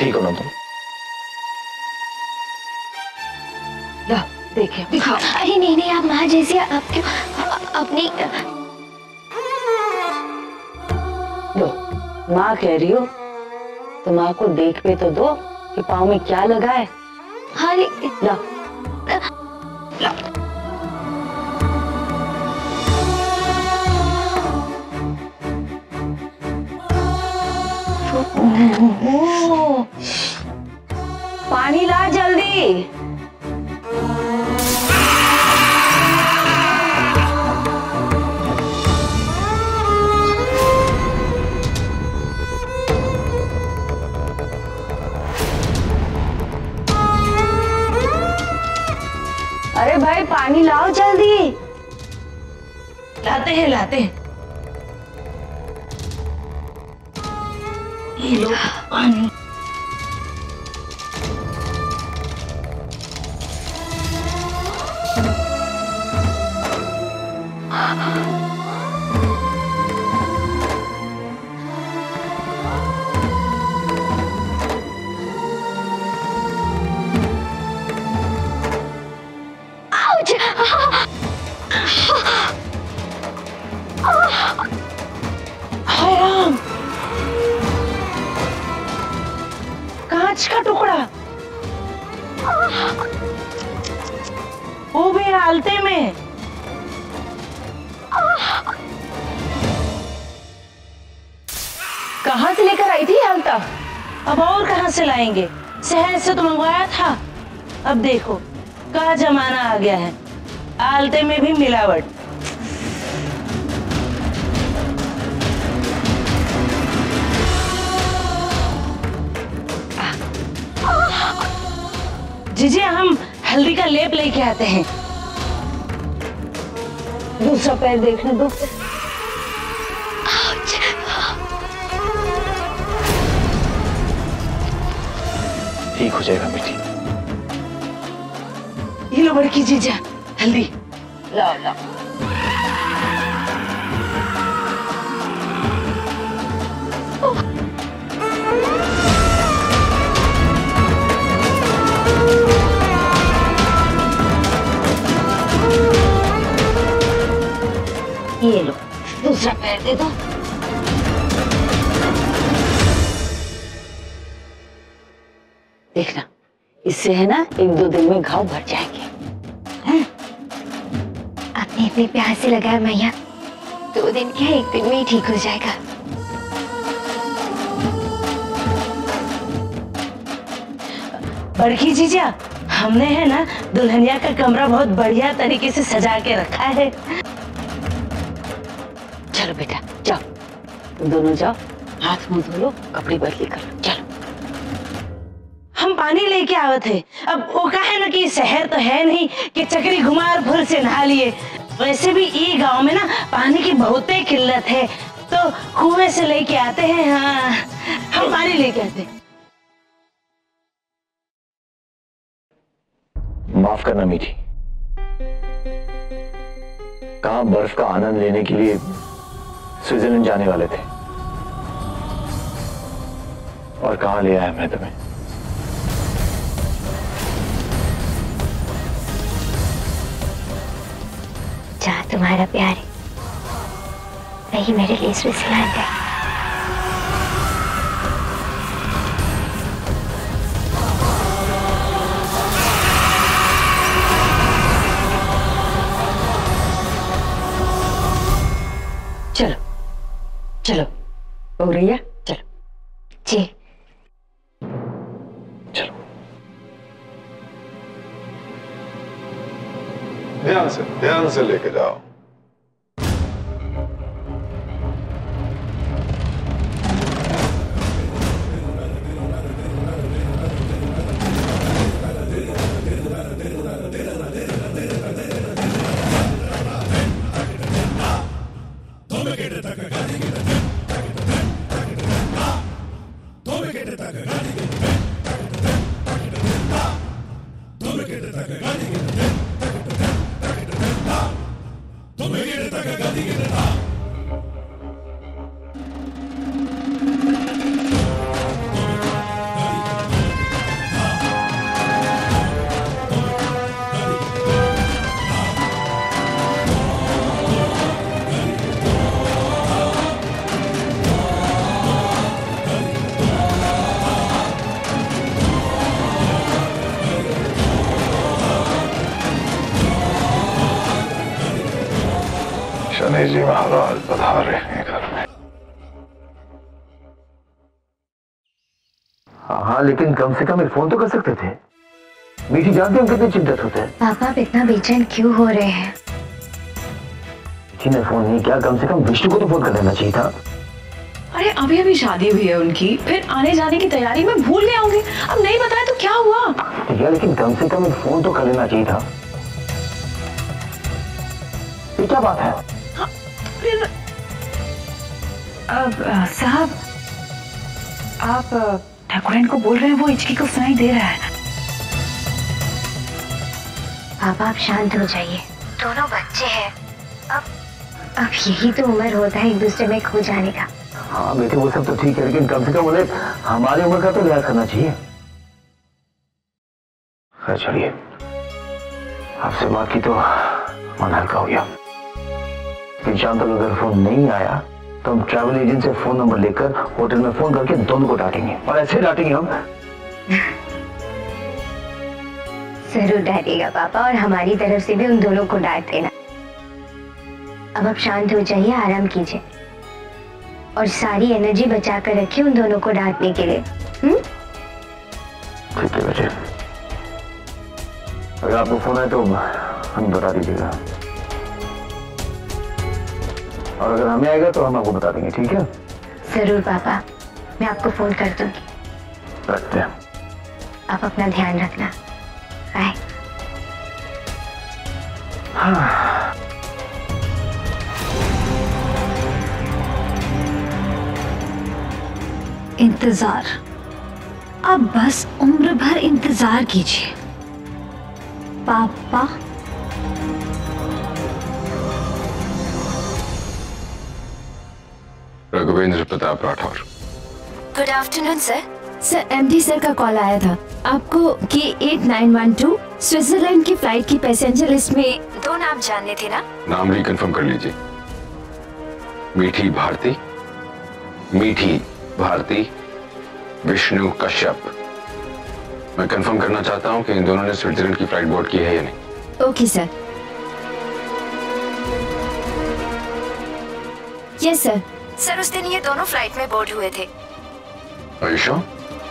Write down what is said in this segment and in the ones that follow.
ठीक हो ना तुम? ला देखिए दिखाओ। अरे नहीं नहीं, आप माँ जैसी, आप क्यों अपनी लो, माँ कह रही हो तो माँ को देख पे तो दो कि पाँव में क्या लगा है। हाँ ला ला। ओ, पानी ला जल्दी। अरे भाई पानी लाओ जल्दी। लाते हैं लाते हैं। ये लो पानी। हाय राम, कांच का टुकड़ा, वो भी आलते में। कहाँ से लेकर आई थी आलता? अब और कहाँ से लाएंगे? शहर से तो मंगवाया था। अब देखो क्या जमाना आ गया है, आलते में भी मिलावट। जीजी हम हल्दी का लेप लेके आते हैं। दूसरा पैर देखने दो। ठीक हो जाएगा बेटी। ये लो बड़की जीजा हल्दी। लाओ लाओ। ये लो, दूसरा पैर दे दो। देखना, इससे है ना 1-2 दिन में घाव भर जाएंगे। आपने इतनी प्यार से लगाया मैया, 2 दिन क्या 1 दिन में ही ठीक हो जाएगा। बड़की जीजा हमने है ना दुल्हनिया का कमरा बहुत बढ़िया तरीके से सजा के रखा है। चलो बेटा जाओ, तुम दोनों जाओ, हाथ मुंह धो लो, कपड़े बदली कर लो। चलो हम पानी लेके आवे थे। अब वो कहा है ना कि शहर तो है नहीं कि चक्री घुमार भूल से नहा लिए। वैसे भी ये गांव में ना पानी की बहुत किल्लत है, तो कुएं से लेके आते हैं। हाँ हम पानी लेके आते हैं। माफ करना मीठी, कहाँ बर्फ का आनंद लेने के लिए स्विट्जरलैंड जाने वाले थे और कहाँ ले आया मैं तुम्हें। जहाँ तुम्हारा प्यार है वही मेरे लिए स्विट्जरलैंड है। चलो चलो गौरैया चलो। जी चलो ध्यान से लेके जाओ। गणेश जी महाराज पधारे हैं घर में। हाँ, लेकिन कम से कम एक फोन तो कर सकते थे। मीठी जानते हम कितने चिंतित होते हैं। पापा आप इतना बेचैन क्यों हो रहे हैं? मीठी ने फोन नहीं किया, कम से कम विष्णु को तो फोन कर देना चाहिए था। अरे अभी अभी शादी हुई है उनकी, फिर आने जाने की तैयारी में भूल गए होंगे। अब नहीं बताया तो क्या हुआ? ठीक है, लेकिन कम से कम एक फोन तो कर लेना चाहिए था। ये क्या बात है? हाँ, फिर अब साहब आप ठाकुरन को बोल रहे हैं, वो हिचकी को सुनाई दे रहा है। पापा आप शांत हो जाइए, दोनों बच्चे हैं। अब यही तो उम्र होता है एक दूसरे में खो जाने का। हाँ बेटे, वो सब तो ठीक है, लेकिन कम से कम उन्हें हमारी उम्र का तो लिहाज करना चाहिए। खैर चलिए, आपसे बात की तो मन हल्का हो गया। लेकिन शाम तक अगर फोन नहीं आया तो हम ट्रैवल एजेंट से फोन नंबर लेकर होटल में फोन करके दोनों को डांटेंगे, और ऐसे डांटेंगे हम। जरूर डांटेगा पापा, और हमारी तरफ से भी उन दोनों को डांट देना। अब आप शांत हो जाइए, आराम कीजिए और सारी एनर्जी बचा कर रखिए उन दोनों को डांटने के लिए। ठीक है बेटे, अगर आपको फोन आए तो हमें बता दीजिएगा, और अगर हमें आएगा तो हम आपको बता देंगे, ठीक है? जरूर पापा, मैं आपको फोन कर दूंगी। रखते हैं। आप अपना ध्यान रखना। बाय। हाँ। इंतजार, अब बस उम्र भर इंतजार कीजिए पापा। Raghuvendra Pratap Rathore. Good afternoon sir. Sir MD sir का कॉल आया था आपको कि 8912 स्विट्जरलैंड की फ्लाइट की पैसेंजर लिस्ट में 2 नाम जानने थे ना? नाम रिकन्फर्म कर लीजिए। मीठी भारती, मीठी भारती, विष्णु कश्यप। मैं कंफर्म करना चाहता हूं कि इन दोनों ने स्विट्जरलैंड की फ्लाइट बोर्ड की है या नहीं। Okay sir. Yes sir. Sir उस दिन ये दोनों फ्लाइट में बोर्ड हुए थे। Are you sure?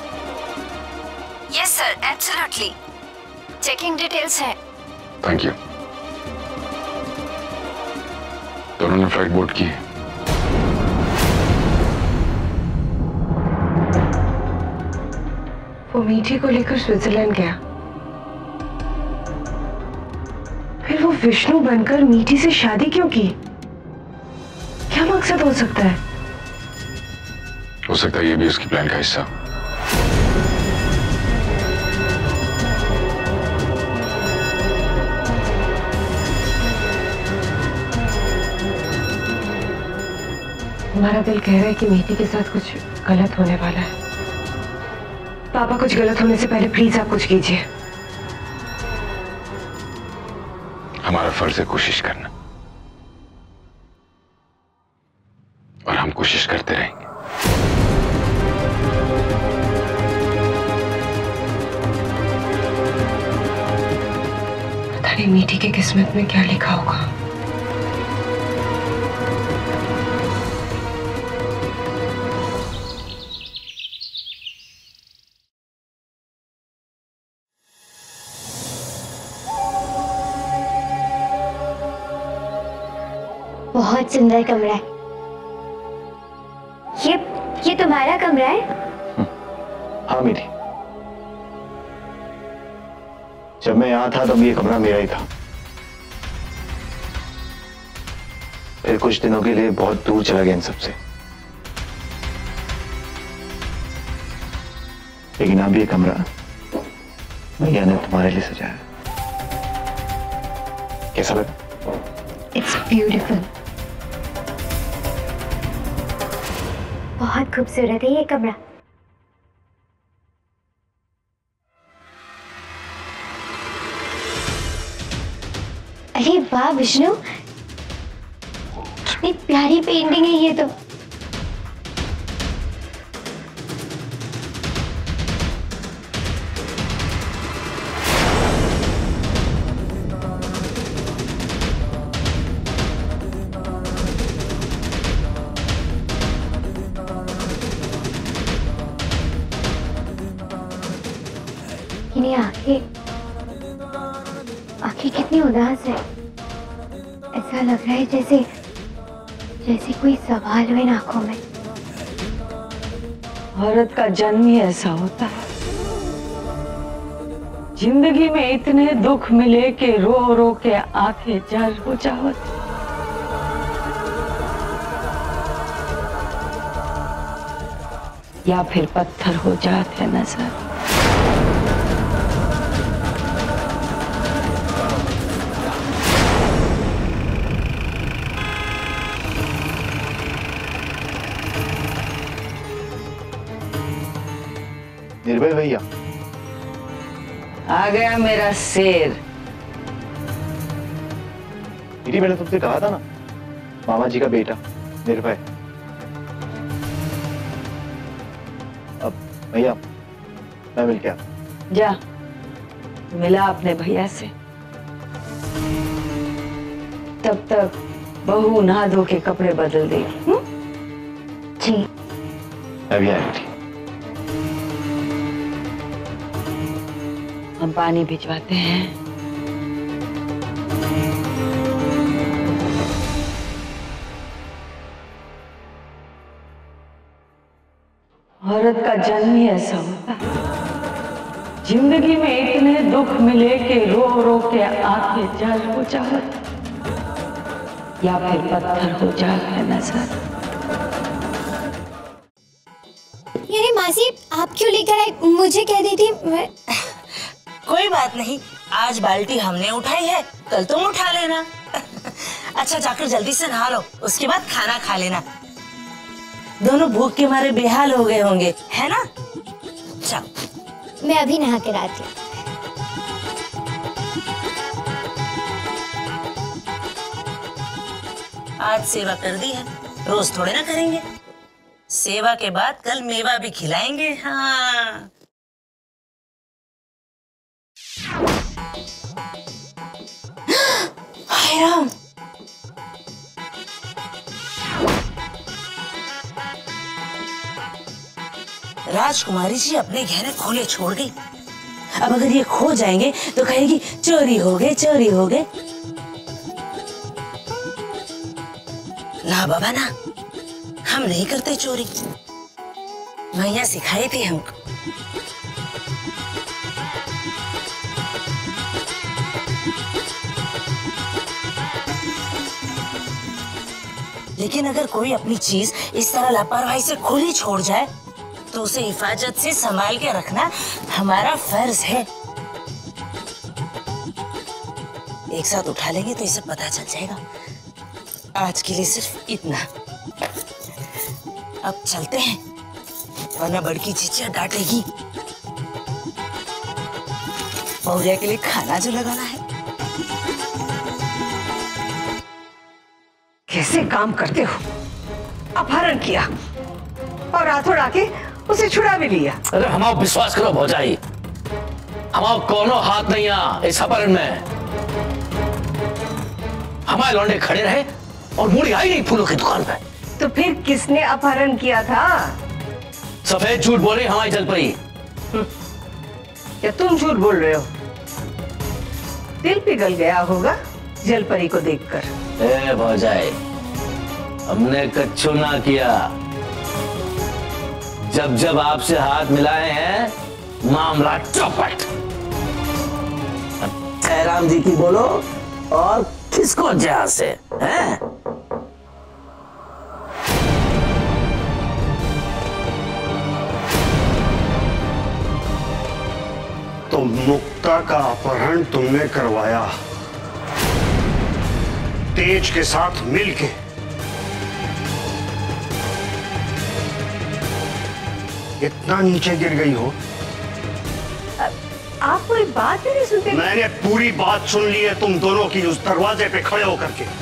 Yes sir, absolutely. Checking details है। Thank you. दोनों ने फ्लाइट बोर्ड की है। वो मीठी को लेकर स्विट्जरलैंड गया, फिर वो विष्णु बनकर मीठी से शादी क्यों की? क्या मकसद हो सकता है? हो सकता है ये भी उसकी प्लान का हिस्सा। हमारा दिल कह रहा है कि मीठी के साथ कुछ गलत होने वाला है। पापा, कुछ गलत होने से पहले प्लीज आप कुछ कीजिए। हमारा फर्ज है कोशिश करना, और हम कोशिश करते रहेंगे। पता नहीं मीठी की किस्मत में क्या लिखा होगा। बहुत सुंदर कमरा है। ये तुम्हारा कमरा है? हाँ मीठी, जब मैं यहां था तब ये कमरा मेरा ही था। फिर कुछ दिनों के लिए बहुत दूर चला गया इन सबसे, लेकिन अब ये कमरा मैया ने तुम्हारे लिए सजाया। कैसा लगा? It's beautiful. बहुत खूबसूरत है ये कमरा। अरे वाह विष्णु, कितनी प्यारी पेंटिंग है ये तो। आंखें कितनी उदास है। ऐसा लग रहा है जैसे कोई सवाल हो इन आंखों में। औरत का जन्म ही ऐसा होता है। जिंदगी में इतने दुख मिले कि रो रो के आंखें जल हो जावत। या फिर पत्थर हो जाते नजर। निर्भय भैया आ गया मेरा शेर। दीदी मैंने तुमसे कहा था ना, मामा जी का बेटा निर्भय। अब भैया मैं मिल गया। जा मिला अपने भैया से। तब तक बहू नहा धो के कपड़े बदल देगी। जी मैं भी आया। हम पानी भिजवाते हैं। औरत का जन्म ही ऐसा होता है। जिंदगी में इतने दुख मिले कि रो रो के आंखें जल हो जावत। या फिर पत्थर हो जाए नजर। यानी मासी आप क्यों लेकर आए? मुझे कह दी थी मैं। कोई बात नहीं, आज बाल्टी हमने उठाई है, कल तुम उठा लेना। अच्छा जाकर जल्दी से नहा लो, उसके बाद खाना खा लेना। दोनों भूख के मारे बेहाल हो गए होंगे, है ना? चलो मैं अभी नहा कर आती हूँ। आज सेवा कर दी है, रोज थोड़े ना करेंगे। सेवा के बाद कल मेवा भी खिलाएंगे। हाँ हाय राम, राजकुमारी जी अपने गहने खोले छोड़ गई। अब अगर ये खो जाएंगे तो कहेगी चोरी हो गए, चोरी हो गए। ना बाबा ना, हम नहीं करते चोरी। मैया सिखाई थी हमको। लेकिन अगर कोई अपनी चीज इस तरह लापरवाही से खुली छोड़ जाए तो उसे हिफाजत से संभाल के रखना हमारा फर्ज है। एक साथ उठा लेंगे तो इसे पता चल जाएगा। आज के लिए सिर्फ इतना। अब चलते हैं, वरना बड़की चीचिया डांटेगी। पौरिया के लिए खाना जो लगाना है। कैसे काम करते हो? अपहरण किया और रातों रात उसे छुड़ा भी लिया। अरे हमारा विश्वास करो भौजाई, हमारा कोनो हाथ नहीं आ इस अपहरण में। हमारे लौंडे खड़े रहे और मुड़ी आई नहीं फूलों की दुकान पे। तो फिर किसने अपहरण किया था? सफेद झूठ बोले हमारी जलपरी। क्या तुम झूठ बोल रहे हो? दिल पिघल गया होगा जलपरी को देखकर। ए भौजाई, हमने कच्चू ना किया। जब जब आपसे हाथ मिलाए हैं मामला चौपट। जयराम जी की बोलो और किसको जहां से हैं? तो मुक्ता का अपहरण तुमने करवाया, तेज के साथ मिलके। इतना नीचे गिर गई हो? आप कोई बात ही नहीं सुनते? मैंने पूरी बात सुन ली है तुम दोनों की, उस दरवाजे पे खड़े होकर के।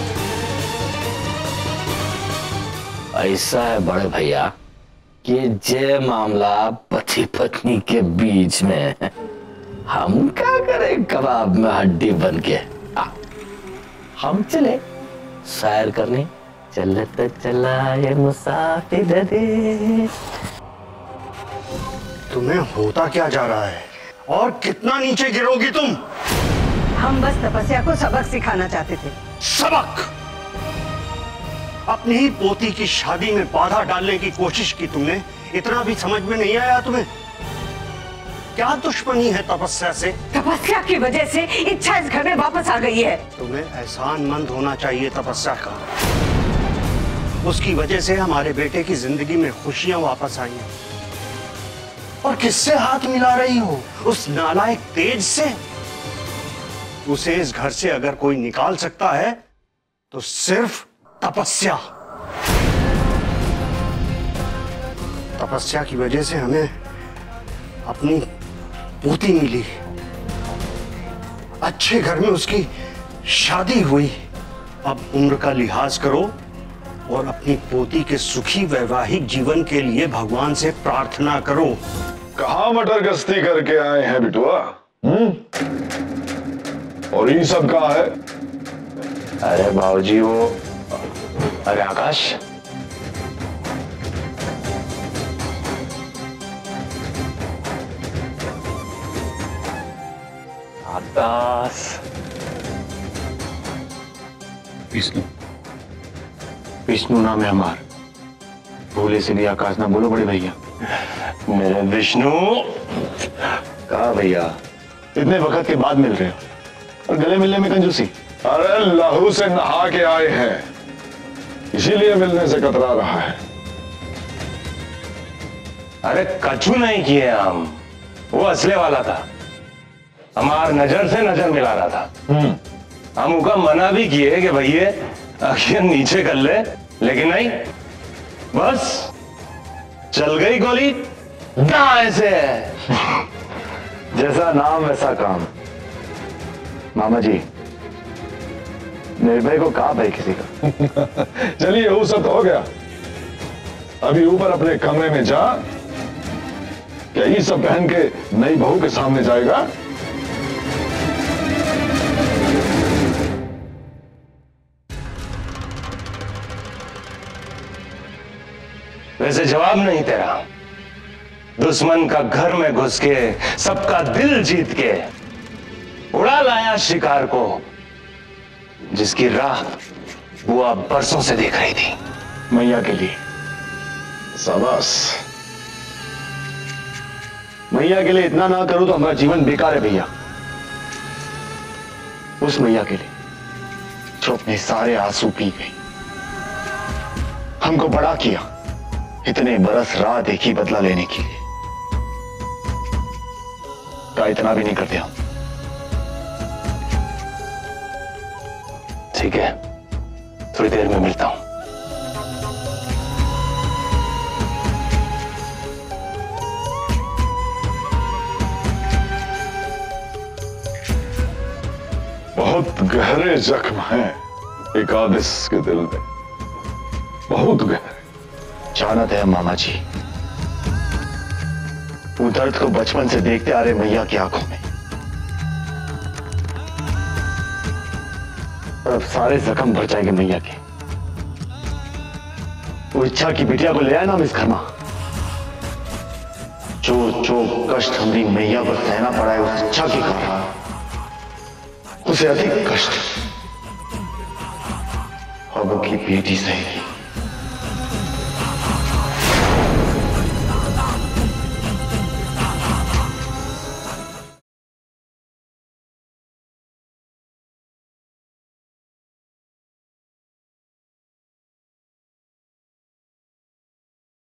ऐसा है बड़े भैया कि जे मामला पति पत्नी के बीच में है, हम क्या करें कबाब में हड्डी बन के। हम चले सैर करने। चलत चला ये मुसाफिर रे। तुम्हें होता क्या जा रहा है? और कितना नीचे गिरोगी तुम? हम बस तपस्या को सबक सिखाना चाहते थे। सबक? अपनी ही पोती की शादी में बाधा डालने की कोशिश की तुमने, इतना भी समझ में नहीं आया तुम्हें? क्या दुश्मनी है तपस्या से? तपस्या की वजह से इच्छा इस घर में वापस आ गई है। तुम्हें एहसानमंद होना चाहिए तपस्या का। उसकी वजह से हमारे बेटे की जिंदगी में खुशियां वापस आई हैं। और किससे हाथ मिला रही हो? उस नालायक तेज से। उसे इस घर से अगर कोई निकाल सकता है तो सिर्फ तपस्या। तपस्या की वजह से हमें अपनी पोती मिली, अच्छे घर में उसकी शादी हुई। अब उम्र का लिहाज करो और अपनी पोती के सुखी वैवाहिक जीवन के लिए भगवान से प्रार्थना करो। कहाँ मटर गश्ती करके आए हैं बिटुआ? और ये सब कहाँ है? अरे बाबूजी वो, अरे आकाश, आकाश, विष्णु, विष्णु नाम है हमार। भूले से भी आकाश ना बोलो बड़े भैया। मेरे विष्णु। कहा भैया, इतने वक्त के बाद मिल रहे हो और गले मिलने में कंजूसी। अरे लहू से नहा के आए हैं, इसीलिए मिलने से कतरा रहा है। अरे कछु नहीं किए हम, वो असले वाला था। हमार नजर से नजर मिला रहा था। हम उनका मना भी किए कि भैया आखिर नीचे कर ले, लेकिन नहीं, बस चल गई गोली दाएं से। जैसा नाम वैसा काम। मामा जी, निर्भय को कहा भाई किसी का। चलिए वो सब तो हो गया, अभी ऊपर अपने कमरे में जा। क्या ये सब पहन के नई बहू के सामने जाएगा? वैसे जवाब नहीं तेरा। दुश्मन का घर में घुस के सबका दिल जीत के उड़ा लाया शिकार को, जिसकी राह बुआ बरसों से देख रही थी। मैया के लिए। शाबाश। मैया के लिए इतना ना करूं तो हमारा जीवन बेकार है भैया। उस मैया के लिए जो अपने सारे आंसू पी गई, हमको बड़ा किया, इतने बरस राह देखी बदला लेने के लिए। का इतना भी नहीं करते हम। ठीक है, थोड़ी देर में मिलता हूं। बहुत गहरे जख्म हैं एकादश के दिल में, बहुत गहरे। जानत है मामा जी, वो दर्द को बचपन से देखते आ रहे मैया की आंखों में, और अब सारे जख्म भर जाएंगे मैया के। वो इच्छा की बिटिया को ले आए ना हम इस घर में। जो कष्ट हमारी मैया को सहना पड़ा है उस इच्छा के कारण, उसे अधिक कष्ट अब की बेटी सहेगी।